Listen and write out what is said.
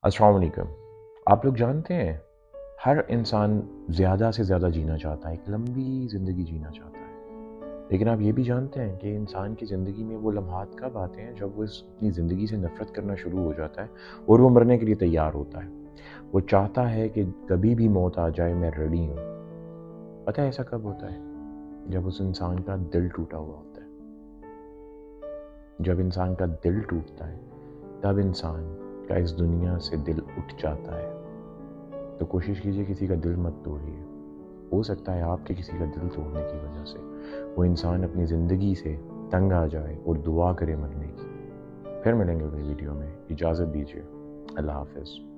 अस्सलाम वालेकुम। आप लोग जानते हैं, हर इंसान ज़्यादा से ज़्यादा जीना चाहता है, एक लंबी ज़िंदगी जीना चाहता है। लेकिन आप ये भी जानते हैं कि इंसान की ज़िंदगी में वो लम्हात कब आते हैं जब वो अपनी ज़िंदगी से नफ़रत करना शुरू हो जाता है और वो मरने के लिए तैयार होता है। वो चाहता है कि कभी भी मौत आ जाए, मैं रेडी हूँ। पता है ऐसा कब होता है? जब उस इंसान का दिल टूटा हुआ होता है। जब इंसान का दिल टूटता है, तब इंसान का इस दुनिया से दिल उठ जाता है। तो कोशिश कीजिए किसी का दिल मत तोड़िए। हो सकता है आपके किसी का दिल तोड़ने की वजह से वो इंसान अपनी ज़िंदगी से तंग आ जाए और दुआ करे मरने की। फिर मिलेंगे अगली वीडियो में। इजाज़त दीजिए। अल्लाह हाफ़िज़।